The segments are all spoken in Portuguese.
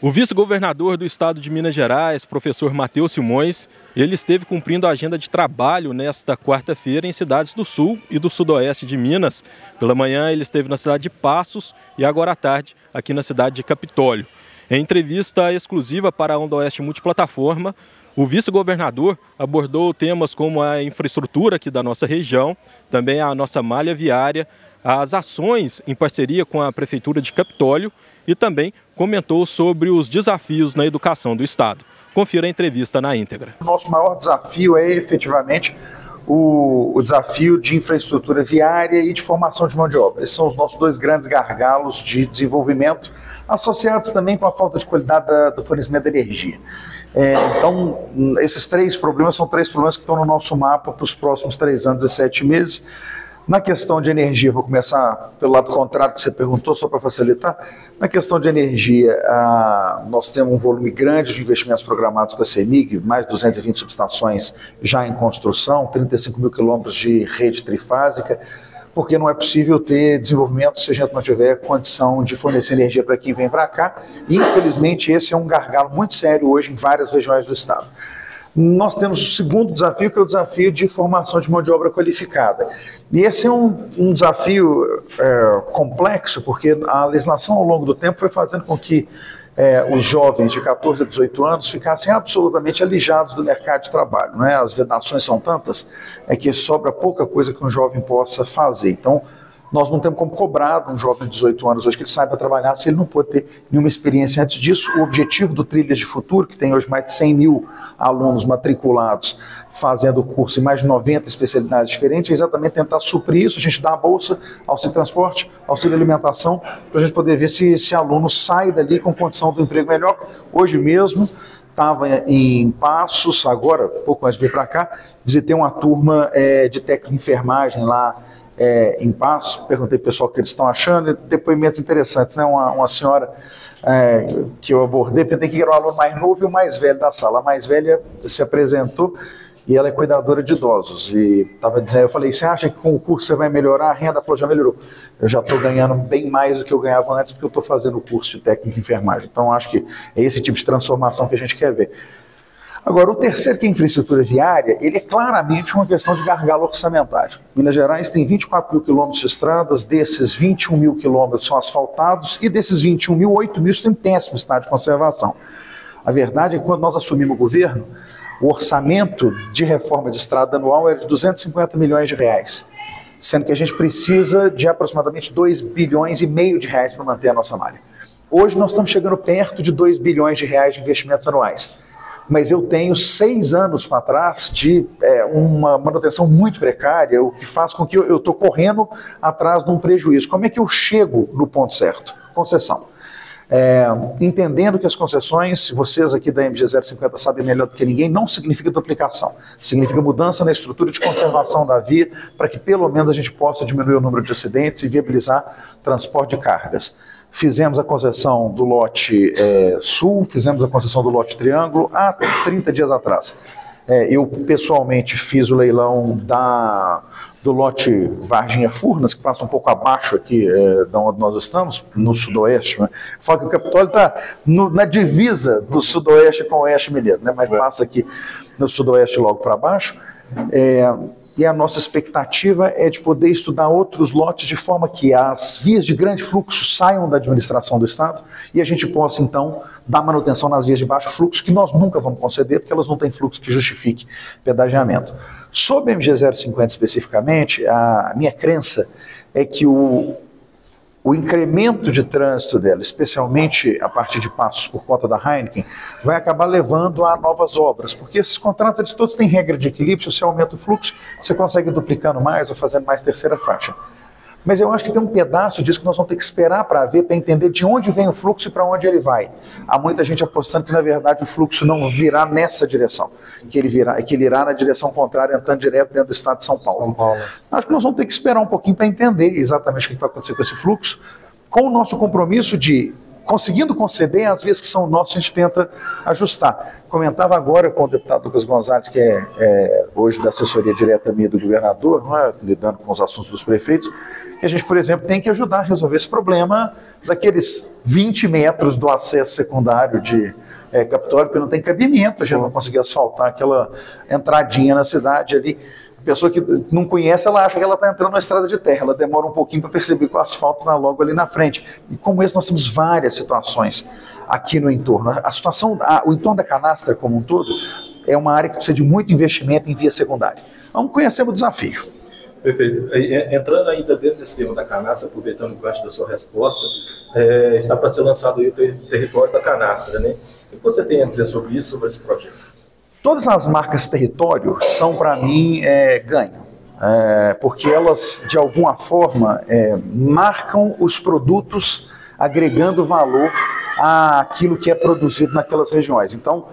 O vice-governador do estado de Minas Gerais, professor Matheus Simões, ele esteve cumprindo a agenda de trabalho nesta quarta-feira em cidades do sul e do sudoeste de Minas. Pela manhã ele esteve na cidade de Passos e agora à tarde aqui na cidade de Capitólio. Em entrevista exclusiva para a Onda Oeste Multiplataforma, o vice-governador abordou temas como a infraestrutura aqui da nossa região, também a nossa malha viária, as ações em parceria com a Prefeitura de Capitólio e também comentou sobre os desafios na educação do estado. Confira a entrevista na íntegra. O nosso maior desafio é efetivamente o desafio de infraestrutura viária e de formação de mão de obra. Esses são os nossos dois grandes gargalos de desenvolvimento, associados também com a falta de qualidade do fornecimento de energia. Então, esses três problemas são três problemas que estão no nosso mapa para os próximos 3 anos e 7 meses. Na questão de energia, vou começar pelo lado contrário que você perguntou, só para facilitar. Na questão de energia, nós temos um volume grande de investimentos programados com a CEMIG, mais de 220 subestações já em construção, 35 mil quilômetros de rede trifásica, porque não é possível ter desenvolvimento se a gente não tiver condição de fornecer energia para quem vem para cá. E, infelizmente, esse é um gargalo muito sério hoje em várias regiões do estado. Nós temos o segundo desafio, que é o desafio de formação de mão de obra qualificada. E esse é um desafio complexo, porque a legislação ao longo do tempo foi fazendo com que os jovens de 14 a 18 anos ficassem absolutamente alijados do mercado de trabalho, né? As vedações são tantas que sobra pouca coisa que um jovem possa fazer. Então, nós não temos como cobrar de um jovem de 18 anos hoje que ele saiba trabalhar se ele não pode ter nenhuma experiência antes disso. O objetivo do Trilhas de Futuro, que tem hoje mais de 100 mil alunos matriculados fazendo o curso em mais de 90 especialidades diferentes, é exatamente tentar suprir isso. A gente dá a bolsa, auxílio transporte, auxílio alimentação, para a gente poder ver se esse aluno sai dali com condição do emprego melhor. Hoje mesmo, estava em Passos, agora, pouco antes de vir para cá, visitei uma turma de técnico de enfermagem lá, em Passos, perguntei para o pessoal o que eles estão achando, depoimentos interessantes, né? Uma senhora que eu abordei, pensei que era o aluno mais novo e o mais velho da sala. A mais velha se apresentou e ela é cuidadora de idosos, e estava dizendo, eu falei, você acha que com o curso você vai melhorar? A renda? Ela falou, já melhorou, eu já estou ganhando bem mais do que eu ganhava antes, porque eu estou fazendo o curso de técnico de enfermagem. Então acho que é esse tipo de transformação que a gente quer ver. Agora, o terceiro, que é a infraestrutura viária, ele é claramente uma questão de gargalo orçamentário. Minas Gerais tem 24 mil quilômetros de estradas, desses 21 mil quilômetros são asfaltados, e desses 21 mil, 8 mil estão em péssimo estado de conservação. A verdade é que quando nós assumimos o governo, o orçamento de reforma de estrada anual era de 250 milhões de reais, sendo que a gente precisa de aproximadamente 2 bilhões e meio de reais para manter a nossa malha. Hoje nós estamos chegando perto de 2 bilhões de reais de investimentos anuais. Mas eu tenho 6 anos para trás de uma manutenção muito precária, o que faz com que eu estou correndo atrás de um prejuízo. Como é que eu chego no ponto certo? Concessão. Entendendo que as concessões, vocês aqui da MG 050 sabem melhor do que ninguém, não significa duplicação, significa mudança na estrutura de conservação da via, para que pelo menos a gente possa diminuir o número de acidentes e viabilizar transporte de cargas. Fizemos a concessão do lote sul, fizemos a concessão do lote triângulo há 30 dias atrás. Eu pessoalmente fiz o leilão do lote Varginha Furnas, que passa um pouco abaixo aqui de onde nós estamos, no sudoeste. Né? Falo que o Capitólio está na divisa do sudoeste com o oeste mineiro, né? Mas passa aqui no sudoeste logo para baixo. E a nossa expectativa é de poder estudar outros lotes de forma que as vias de grande fluxo saiam da administração do Estado e a gente possa, então, dar manutenção nas vias de baixo fluxo, que nós nunca vamos conceder, porque elas não têm fluxo que justifique pedagiamento. Sobre a MG 050 especificamente, a minha crença é que o incremento de trânsito dela, especialmente a partir de Passos por conta da Heineken, vai acabar levando a novas obras, porque esses contratos eles todos têm regra de equilíbrio. Se você aumenta o fluxo, você consegue duplicando mais ou fazendo mais terceira faixa. Mas eu acho que tem um pedaço disso que nós vamos ter que esperar para ver, para entender de onde vem o fluxo e para onde ele vai. Há muita gente apostando que, na verdade, o fluxo não virá nessa direção, que ele irá na direção contrária, entrando direto dentro do estado de São Paulo. Acho que nós vamos ter que esperar um pouquinho para entender exatamente o que vai acontecer com esse fluxo, com o nosso compromisso de conseguindo conceder, às vezes que são nossos, a gente tenta ajustar. Comentava agora com o deputado Lucas Gonzalez, que é hoje da assessoria direta minha do governador, não é, lidando com os assuntos dos prefeitos, que a gente, por exemplo, tem que ajudar a resolver esse problema daqueles 20 metros do acesso secundário de Capitólio, porque não tem cabimento, a gente não conseguir asfaltar aquela entradinha na cidade ali. A pessoa que não conhece, ela acha que ela está entrando na estrada de terra, ela demora um pouquinho para perceber que o asfalto está logo ali na frente. E como esse, nós temos várias situações aqui no entorno. A situação, o entorno da Canastra como um todo, é uma área que precisa de muito investimento em via secundária. Vamos conhecer o desafio. Perfeito. Entrando ainda dentro desse tema da Canastra, aproveitando o gancho da sua resposta, está para ser lançado aí o território da Canastra, né? O que você tem a dizer sobre isso, sobre esse projeto? Todas as marcas território são, para mim, ganho, porque elas, de alguma forma, marcam os produtos agregando valor àquilo que é produzido naquelas regiões. Então,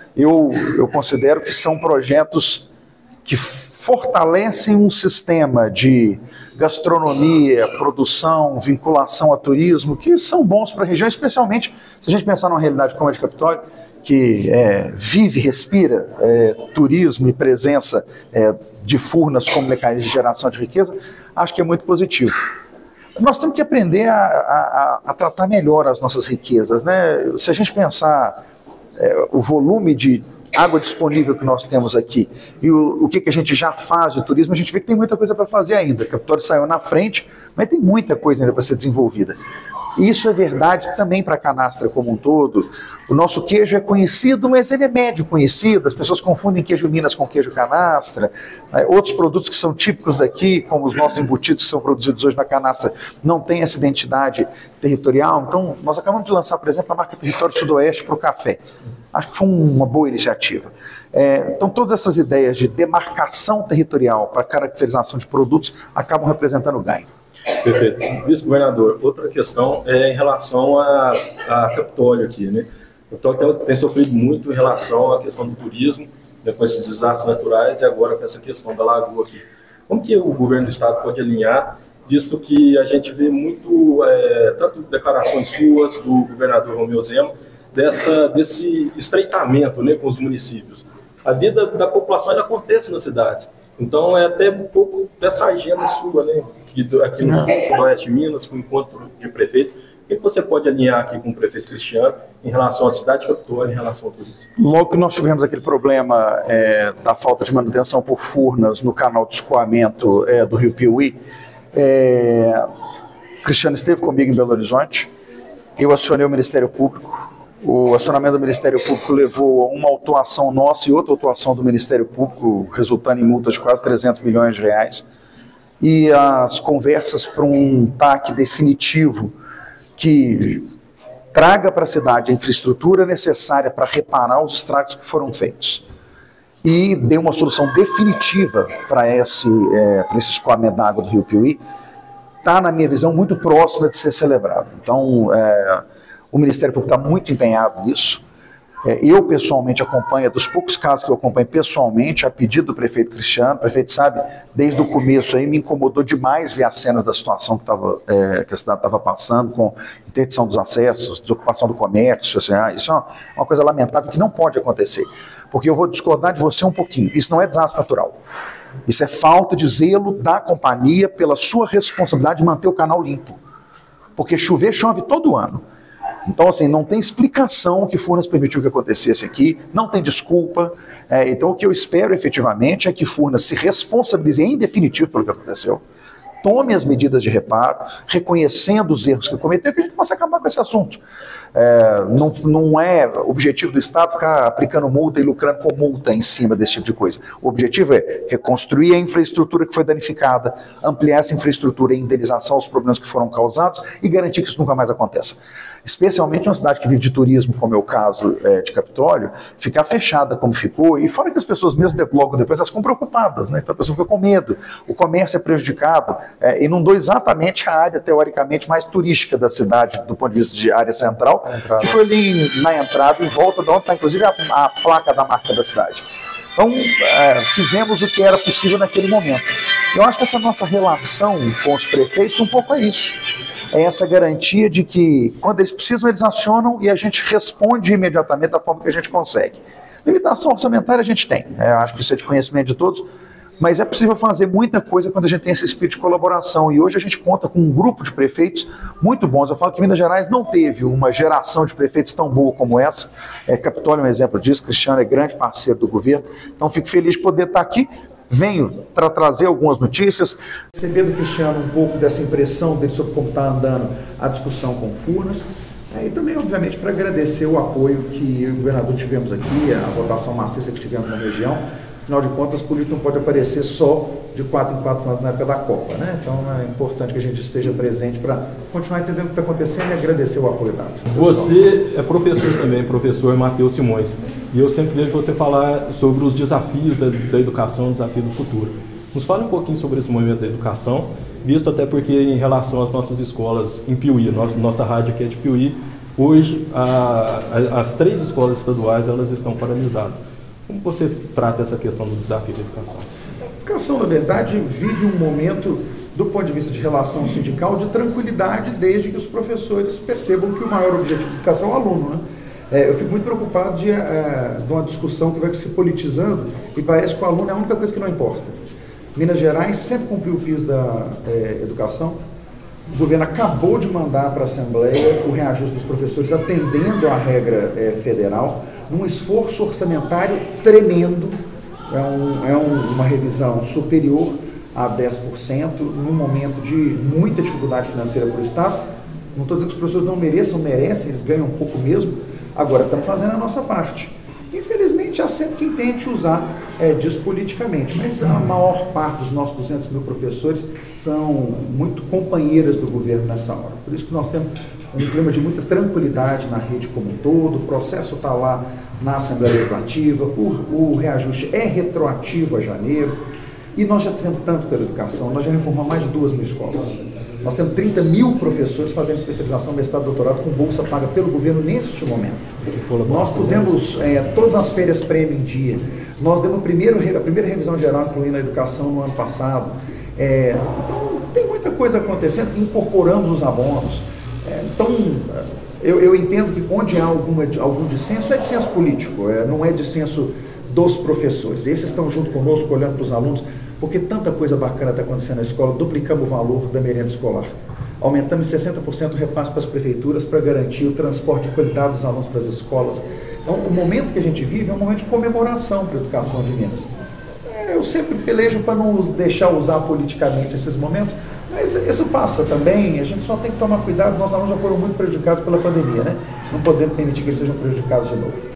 eu considero que são projetos que fortalecem um sistema de gastronomia, produção, vinculação a turismo, que são bons para a região, especialmente se a gente pensar numa realidade como a de Capitólio, que vive, respira turismo e presença de Furnas como mecanismo de geração de riqueza, acho que é muito positivo. Nós temos que aprender a tratar melhor as nossas riquezas, né? Se a gente pensar o volume de água disponível que nós temos aqui e o que a gente já faz de turismo, a gente vê que tem muita coisa para fazer ainda. Capitólio saiu na frente, mas tem muita coisa ainda para ser desenvolvida. E isso é verdade também para a Canastra como um todo. O nosso queijo é conhecido, mas ele é médio conhecido. As pessoas confundem queijo Minas com queijo Canastra. Outros produtos que são típicos daqui, como os nossos embutidos que são produzidos hoje na Canastra, não têm essa identidade territorial. Então, nós acabamos de lançar, por exemplo, a marca Território Sudoeste para o café. Acho que foi uma boa iniciativa. Então, todas essas ideias de demarcação territorial para caracterização de produtos acabam representando ganho. Perfeito. Vice-governador, outra questão é em relação a Capitólio aqui, né? Capitólio tem sofrido muito em relação à questão do turismo, né, com esses desastres naturais e agora com essa questão da lagoa aqui. Como que o governo do estado pode alinhar, visto que a gente vê muito, tanto declarações suas, do governador Romeu Zema, desse estreitamento, né, com os municípios. A vida da população ainda acontece nas cidades. Então é até um pouco dessa agenda sua, né? Aqui no sul, sudoeste de Minas, com o encontro de prefeitos. O que você pode alinhar aqui com o prefeito Cristiano em relação à cidade de Capitólio, em relação ao turismo? Logo que nós tivemos aquele problema da falta de manutenção por Furnas no canal de escoamento do Rio Piauí, Cristiano esteve comigo em Belo Horizonte, eu acionei o Ministério Público. O acionamento do Ministério Público levou a uma autuação nossa e outra autuação do Ministério Público, resultando em multas de quase 300 milhões de reais. E as conversas para um TAC definitivo que traga para a cidade a infraestrutura necessária para reparar os estragos que foram feitos e dê uma solução definitiva para esse escoamento da água do Rio Piauí, está, na minha visão, muito próxima de ser celebrado. Então, o Ministério Público está muito empenhado nisso. Eu, pessoalmente, acompanho, dos poucos casos que eu acompanho pessoalmente, a pedido do prefeito Cristiano. O prefeito sabe, desde o começo aí, me incomodou demais ver as cenas da situação que a cidade estava passando, com interdição dos acessos, desocupação do comércio. Assim, isso é uma coisa lamentável que não pode acontecer. Porque eu vou discordar de você um pouquinho. Isso não é desastre natural. Isso é falta de zelo da companhia pela sua responsabilidade de manter o canal limpo. Porque chover, chove todo ano. Então, assim, não tem explicação que Furnas permitiu que acontecesse aqui, não tem desculpa. Então, o que eu espero efetivamente é que Furnas se responsabilize em definitivo pelo que aconteceu, tome as medidas de reparo, reconhecendo os erros que cometeu, que a gente possa acabar com esse assunto. Não é objetivo do Estado ficar aplicando multa e lucrando com multa em cima desse tipo de coisa. O objetivo é reconstruir a infraestrutura que foi danificada, ampliar essa infraestrutura e indenização aos problemas que foram causados e garantir que isso nunca mais aconteça. Especialmente uma cidade que vive de turismo, como é o caso de Capitólio, ficar fechada como ficou, e fora que as pessoas mesmo logo depois elas ficam preocupadas, né? Então a pessoa fica com medo, o comércio é prejudicado, inundou exatamente a área teoricamente mais turística da cidade, do ponto de vista de área central, que foi ali na entrada, em volta de onde está inclusive a placa da marca da cidade. Então, fizemos o que era possível naquele momento. Eu acho que essa nossa relação com os prefeitos um pouco é isso. É essa garantia de que, quando eles precisam, eles acionam e a gente responde imediatamente da forma que a gente consegue. Limitação orçamentária a gente tem, eu acho que isso é de conhecimento de todos, mas é possível fazer muita coisa quando a gente tem esse espírito de colaboração. E hoje a gente conta com um grupo de prefeitos muito bons. Eu falo que Minas Gerais não teve uma geração de prefeitos tão boa como essa. Capitólio é um exemplo disso, Cristiano é grande parceiro do governo. Então fico feliz de poder estar aqui. Venho para trazer algumas notícias. Receber do Cristiano um pouco dessa impressão dele sobre como está andando a discussão com Furnas. E também, obviamente, para agradecer o apoio que eu e o governador tivemos aqui, a votação maciça que tivemos na região. Afinal de contas, político não pode aparecer só de 4 em 4 anos na época da Copa, né? Então é importante que a gente esteja presente para continuar entendendo o que está acontecendo e agradecer o apoio dado. Você é professor também, professor Matheus Simões, e eu sempre vejo você falar sobre os desafios da educação, o desafio do futuro. Nos fala um pouquinho sobre esse movimento da educação, visto até porque em relação às nossas escolas em Piuí, nossa rádio aqui é de Piuí, hoje as 3 escolas estaduais elas estão paralisadas. Como você trata essa questão do desafio da educação? A educação, na verdade, vive um momento, do ponto de vista de relação sindical, de tranquilidade, desde que os professores percebam que o maior objetivo da educação é o aluno, né? Eu fico muito preocupado de uma discussão que vai se politizando e parece que o aluno é a única coisa que não importa. Minas Gerais sempre cumpriu o piso da educação. O governo acabou de mandar para a Assembleia o reajuste dos professores atendendo à regra federal, num esforço orçamentário tremendo. Uma revisão superior a 10%, num momento de muita dificuldade financeira para o Estado. Não estou dizendo que os professores não merecem, eles ganham um pouco mesmo. Agora, estamos fazendo a nossa parte. Infelizmente, há sempre quem tente usar disso politicamente, mas a maior parte dos nossos 200 mil professores são muito companheiras do governo nessa hora. Por isso que nós temos um clima de muita tranquilidade na rede como um todo, o processo está lá na Assembleia Legislativa, o reajuste é retroativo a janeiro, e nós já fizemos tanto pela educação, nós já reformamos mais de 2 mil escolas. Nós temos 30 mil professores fazendo especialização, mestrado e doutorado com bolsa paga pelo governo neste momento. Nós pusemos todas as férias prêmio em dia. Nós demos a primeira revisão geral incluindo a educação no ano passado. Então, tem muita coisa acontecendo. Incorporamos os abonos. Então, eu entendo que onde há algum dissenso, é dissenso político, não é dissenso dos professores. Esses estão junto conosco, olhando para os alunos, porque tanta coisa bacana está acontecendo na escola. Duplicamos o valor da merenda escolar. Aumentamos em 60% o repasse para as prefeituras para garantir o transporte de qualidade dos alunos para as escolas. Então, o momento que a gente vive é um momento de comemoração para a educação de Minas. Eu sempre pelejo para não deixar usar politicamente esses momentos, mas isso passa também. A gente só tem que tomar cuidado. Nossos alunos já foram muito prejudicados pela pandemia, né? Não podemos permitir que eles sejam prejudicados de novo.